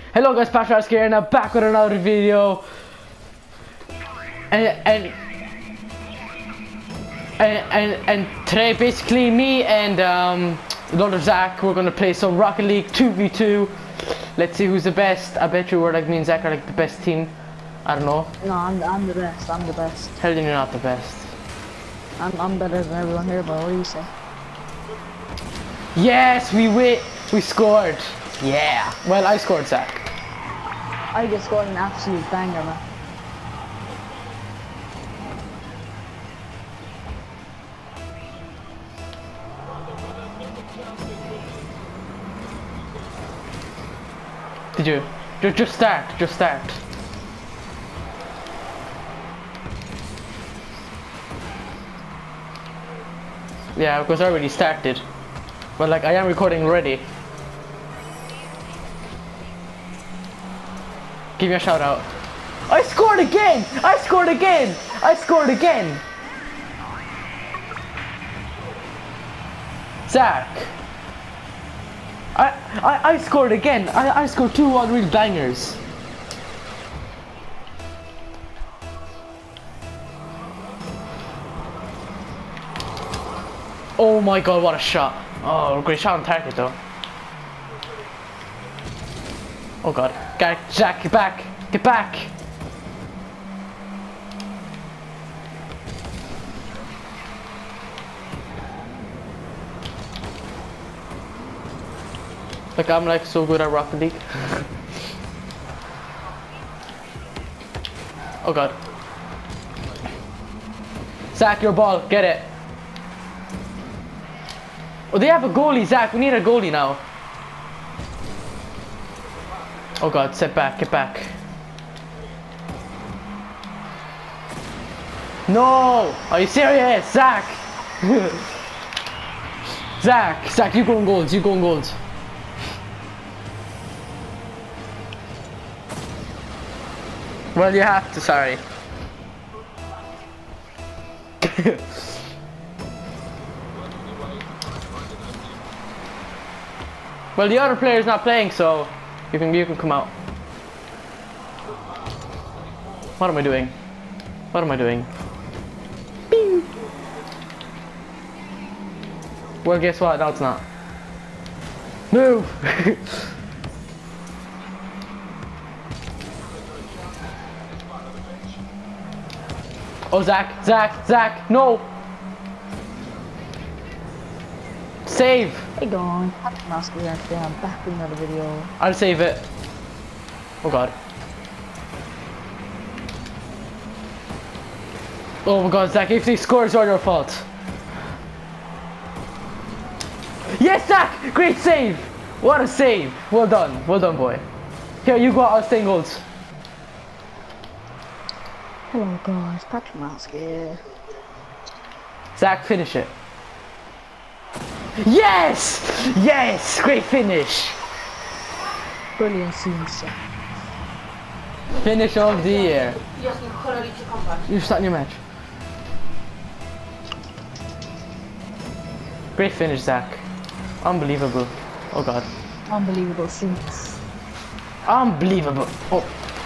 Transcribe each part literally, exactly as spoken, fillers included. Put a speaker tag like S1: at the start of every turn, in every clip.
S1: Hello guys, Patrick here, and I'm back with another video. And and and and, and today, basically, me and um, the other Zach, we're gonna play some Rocket League two v two. Let's see who's the best. I bet you we're like me and Zach are like the best team. I don't know.
S2: No, I'm I'm the best. I'm the best.
S1: Hell, you're not the best.
S2: I'm I'm better than everyone here, but what do you say?
S1: Yes, we win. We scored. Yeah. Well, I scored, Zach.
S2: I just scored an absolute banger, man.
S1: Did you? Just, just start. Just start. Yeah, because I already started. But like, I am recording already. Give me a shout out. I scored again! I scored again! I scored again! Zach! I, I, I scored again! I, I scored two unreal bangers! Oh my god, what a shot! Oh, great shot on target though. Oh god. Get, Jack, get back! Get back! Like, I'm like so good at Rocket League. Oh god. Zach, your ball, get it. Oh, they have a goalie, Zach. We need a goalie now. Oh god, step back, get back. No! Are you serious? Zach! Zach! Zach, you go on goals, you go on goals. Well, you have to, sorry. Well, the other player's not playing, so you can you can come out. What am I doing? What am I doing? Bing. Well, guess what? No, it's not. Move! Oh, Zach! Zach! Zach! No! Save!
S2: Hey, going. Happy Moscow here today. I'm back with another video.
S1: I'll save it. Oh god. Oh my god, Zach, if they score, it's all your fault. Yes, Zach! Great save! What a save! Well done, well done, boy. Here, you go out, I'll stay in goals.
S2: Hello, guys. Patrick Moscow here.
S1: Zach, finish it. Yes! Yes! Great finish!
S2: Brilliant scenes.
S1: Finish of the year. You're starting your match. Great finish, Zach. Unbelievable. Oh god.
S2: Unbelievable scenes.
S1: Unbelievable. Oh.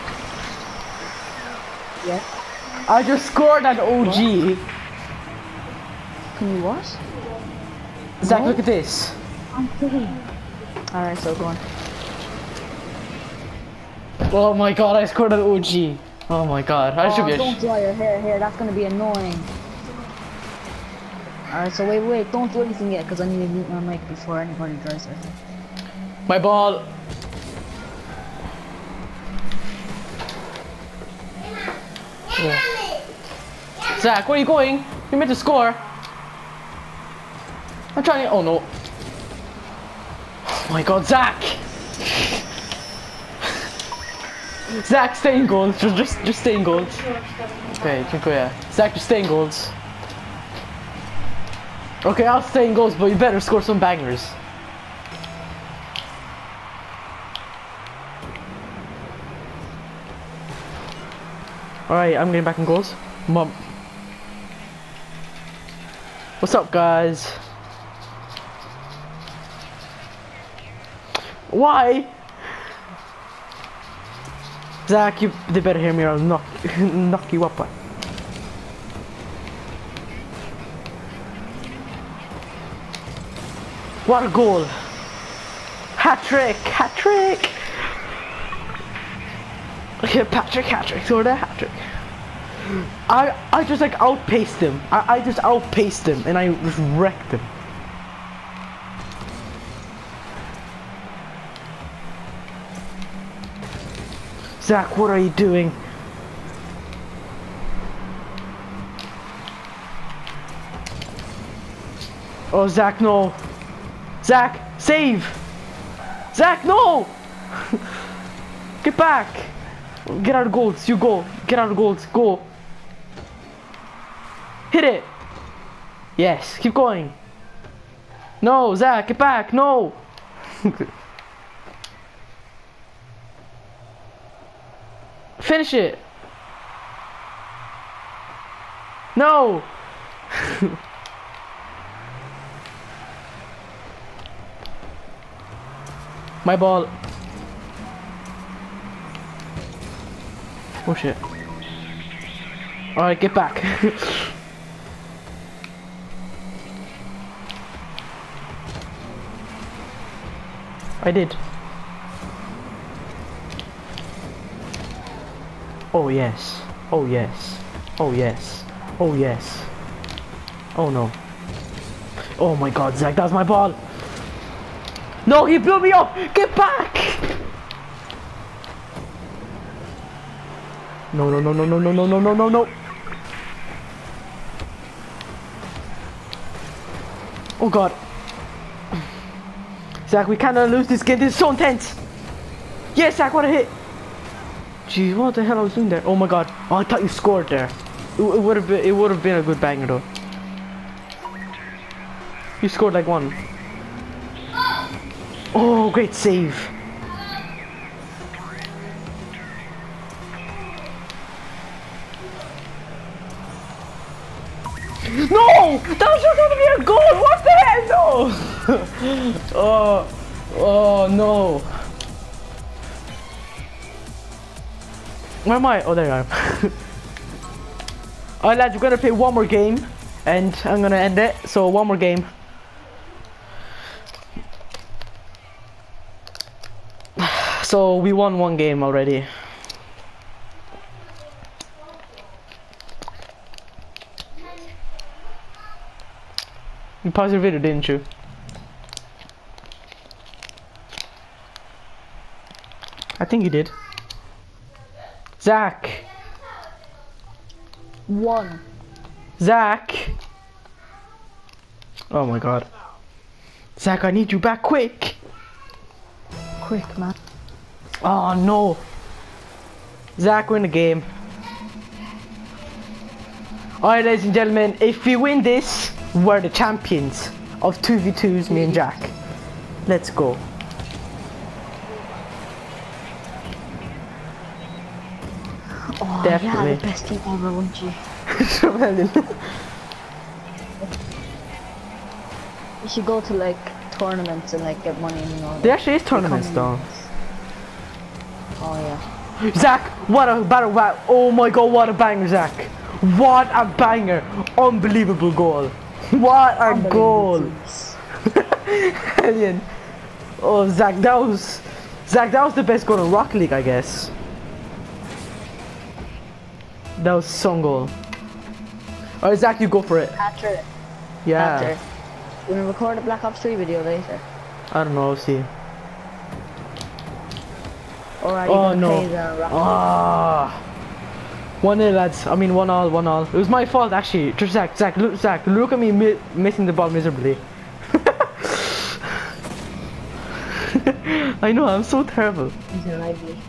S2: Yeah.
S1: I just scored an O G.
S2: What? Can you what?
S1: Zach,
S2: No?
S1: look at this.
S2: I'm kidding. Alright, so go on.
S1: Oh my god, I scored an O G. Oh my god, I
S2: Oh,
S1: should be a
S2: don't
S1: sh
S2: dry your hair here, that's gonna be annoying. Alright, so wait, wait, don't do anything yet, because I need to mute my mic before anybody dries their hair.
S1: My ball. Yeah. Zach, where are you going? You meant to score. I'm trying to. Oh no. Oh my god, Zach! Zach, stay in goals. Just, just, just stay in goals. Okay, you can go, yeah. Zach, just stay in goals. Okay, I'll stay in goals, but you better score some bangers. Alright, I'm getting back in goals. Mom. What's up, guys? Why? Zach, you they better hear me or I'll knock knock you up. What a goal! Hat trick! Hat trick! Okay, Patrick hat trick, sort of hat trick. I I just like outpaced him. I, I just outpaced him and I just wrecked him. Zach, what are you doing? Oh, Zach, no. Zach, save! Zach, no! Get back! Get out of goals, you go. Get out of goals, go. Hit it! Yes, keep going. No, Zach, get back, no! Finish it! No! My ball. Oh shit. Alright, get back. I did. Oh yes. Oh yes. Oh yes. Oh yes. Oh no. Oh my god, Zach, that's my ball. No, he blew me up! Get back! No, no, no, no, no, no, no, no, no, no, no. Oh god. Zach, we cannot lose this game. This is so intense. Yes, Zach, what a hit. Jeez, what the hell I was doing there? Oh my god. Oh, I thought you scored there. It, it would have been it would have been a good banger though. You scored like one. Oh, great save. No! That was just going to be a goal! What the hell? No! Oh, oh no. Where am I? Oh, there I am. Alright lads, we're going to play one more game and I'm going to end it. So one more game. So we won one game already. You paused your video, didn't you? I think you did. Zach.
S2: One.
S1: Zach. Oh my god. Zach, I need you back quick.
S2: Quick, man.
S1: Oh no. Zach, win the game. Alright ladies and gentlemen, if we win this, we're the champions of two v twos, me and Jack. Let's go.
S2: Oh,
S1: Definitely.
S2: yeah, the best team ever, wouldn't you? You should go to like tournaments and like get money and all.
S1: There actually is tournaments though.
S2: Oh yeah.
S1: Zach, what a battle! Wow. Oh my god, what a banger, Zach! What a banger! Unbelievable goal! What a goal! Alien. Oh, Zach, that was Zach. That was the best goal in Rocket League, I guess. That was some goal. Alright, Zach, you go for it.
S2: After.
S1: Yeah.
S2: After. We're gonna record a Black Ops three video later.
S1: I don't know. We'll see.
S2: Alright.
S1: Oh no.
S2: Ah.
S1: One nil, lads. I mean, one all, one all. It was my fault, actually. Just Zach, Zach, look, Zach, look at me mi missing the ball miserably. I know, I'm so terrible.
S2: He's an Ivy.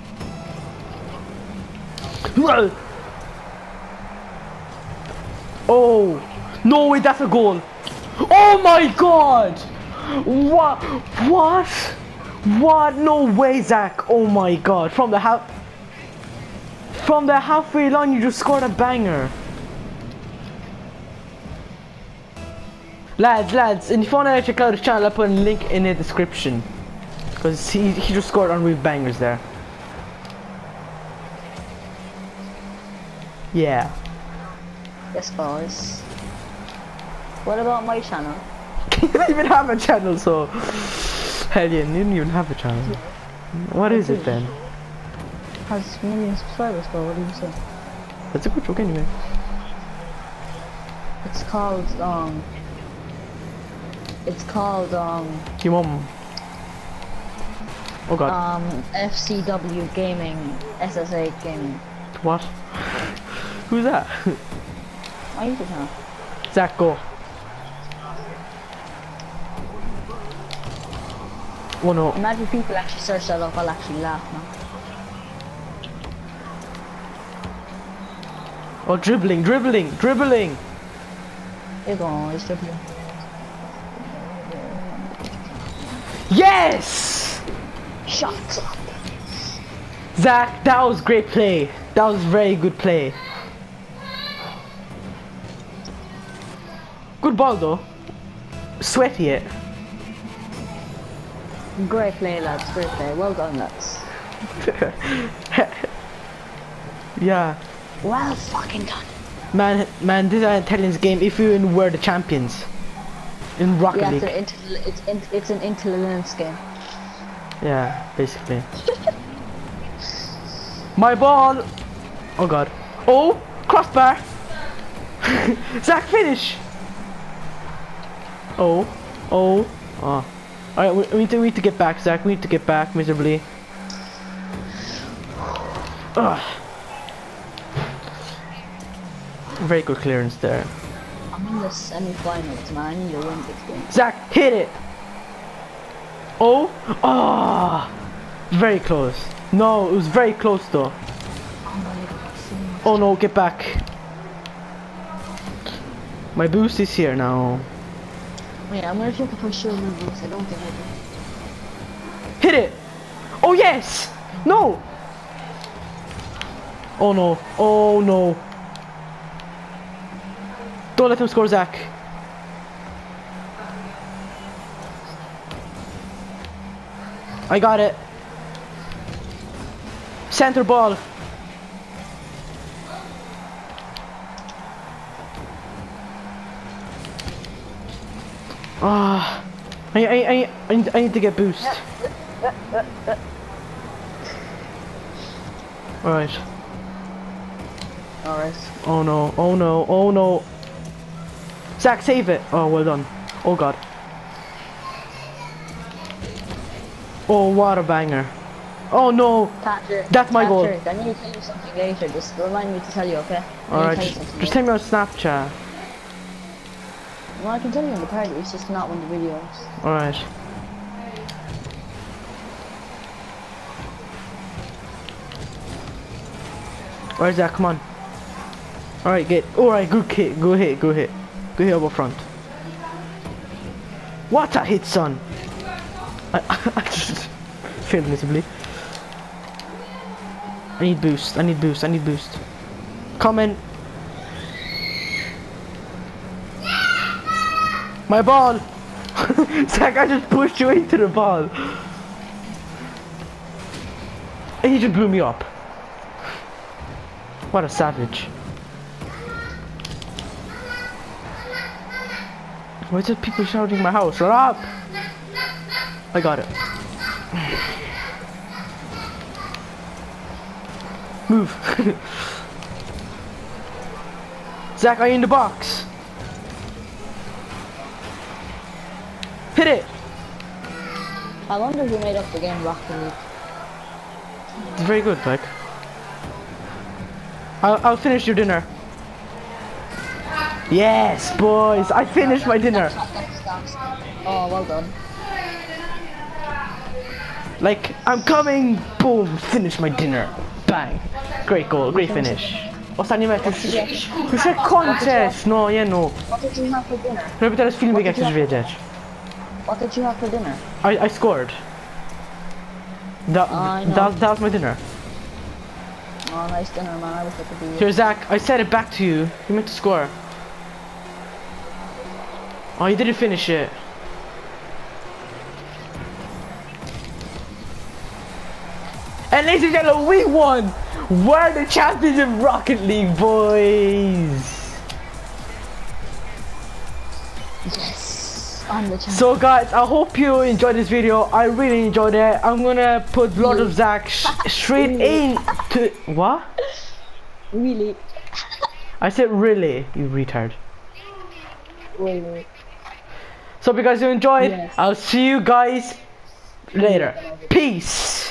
S1: Oh no way, that's a goal. Oh my god! What? What? What? No way, Zach. Oh my god. From the half From the halfway line you just scored a banger. Lads, lads, and if you wanna check out his channel, I'll put a link in the description. Because he, he just scored unreal bangers there. Yeah.
S2: Yes, boys. What about my channel?
S1: You don't even have a channel, so... Hell yeah, you don't even have a channel. What is it then?
S2: Has million subscribers, bro. What do you say?
S1: That's a good joke anyway.
S2: It's called um. It's called um.
S1: Your mum. Oh god.
S2: Um. F C W Gaming. S S A Gaming.
S1: What? Who's that?
S2: My YouTube channel.
S1: Zach, go. Oh no.
S2: Imagine people actually search that up. I'll actually laugh now.
S1: Oh, dribbling, dribbling, dribbling.
S2: You're going. He's dribbling.
S1: Yes!
S2: Shut up.
S1: Zach, that was great play. That was very good play. Good ball though. Sweaty it.
S2: Great play, lads. Great play. Well done, lads.
S1: Yeah.
S2: Well fucking done.
S1: Man, man, this is an intelligence game if you were the champions. In Rocket
S2: Yeah,
S1: League.
S2: it's an, intel it's, in it's an intelligence game.
S1: Yeah, basically. My ball! Oh god. Oh! Crossbar! Zach, finish! Oh. Oh. Oh. Alright, we, we, need to, we need to get back, Zach. We need to get back miserably. Ugh. Very good clearance there.
S2: I'm in the semi-finals, man. I need to win this game.
S1: Zach, hit it! Oh! Ah! Very close. No, it was very close though. Oh no, get back. My boost is here now.
S2: Wait, I'm gonna check if I show my boots. I don't think I
S1: Hit it! Oh yes! No! Oh no. Oh no. Don't let him score, Zach. I got it. Center ball. Ah, I, I, I, I need, I need to get boost. All right.
S2: Alright.
S1: Oh no! Oh no! Oh no! Zach, save it! Oh, well done. Oh god. Oh, what a banger! Oh no!
S2: Patrick,
S1: That's my goal.
S2: Patrick, I need to tell you something later. Just remind me to tell you, okay?
S1: All right, just, just tell me on Snapchat.
S2: Well, I can tell you in the party. It's just not one of the videos.
S1: All right. Where's that? Come on. All right, get. All right, good hit. Go hit. Go hit. Go hit over front. What a hit, son! I, I just failed miserably. I need boost. I need boost. I need boost. Coming. My ball. Zach, I just pushed you into the ball. And he just blew me up. What a savage. Why is there people shouting in my house? Shut up! I got it. Move. Zach, are you in the box? Hit it!
S2: I wonder who made up the game Rocket League.
S1: It's very good, like. I'll, I'll finish your dinner. Yes, boys! I finished my dinner!
S2: Oh, well done.
S1: Like, I'm coming! Boom! Finish my dinner! Bang! Great goal, great finish. Ostatni mecz już... Już jak kończysz! No, nie no.
S2: What did you have for dinner?
S1: Robię teraz filmik, jak chcesz wiedzieć.
S2: What did you have for dinner?
S1: I, I scored. That,
S2: I know.
S1: that, that was my dinner.
S2: Oh, nice dinner, man. I wish I could be you.
S1: Here, Zach, I said it back to you. You meant to score. Oh, you didn't finish it. And ladies and gentlemen, we won! We're the champions of Rocket League, boys!
S2: Yes. I'm the champion.
S1: So guys, I hope you enjoyed this video. I really enjoyed it. I'm gonna put Lord of Zack sh straight in to... What?
S2: Really?
S1: I said really, you retard.
S2: Really?
S1: So because you enjoyed,
S2: Yes.
S1: I'll see you guys later. Peace!